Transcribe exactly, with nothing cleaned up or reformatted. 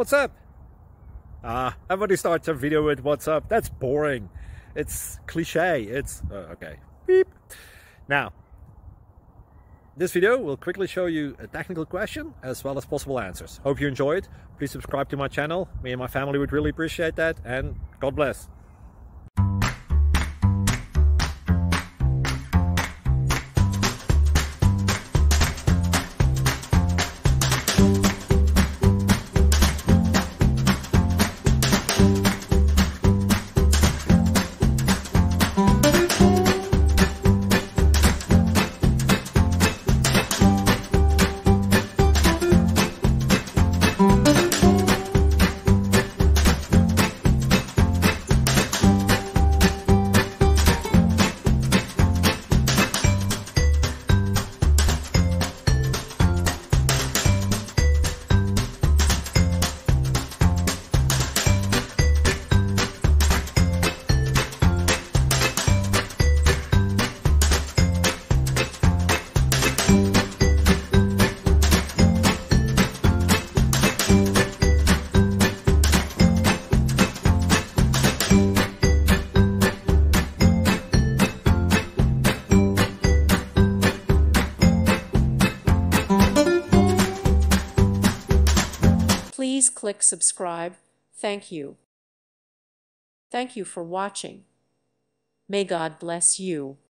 What's up? Ah, everybody starts a video with what's up. That's boring. It's cliche. It's uh, okay. Beep. Now, this video will quickly show you a technical question as well as possible answers. Hope you enjoy it. Please subscribe to my channel. Me and my family would really appreciate that, and God bless. Please click subscribe. Thank you. Thank you for watching. May God bless you.